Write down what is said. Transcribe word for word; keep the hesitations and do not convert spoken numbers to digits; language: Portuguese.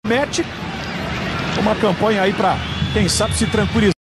Mete uma campanha aí para, quem sabe, se tranquilizar.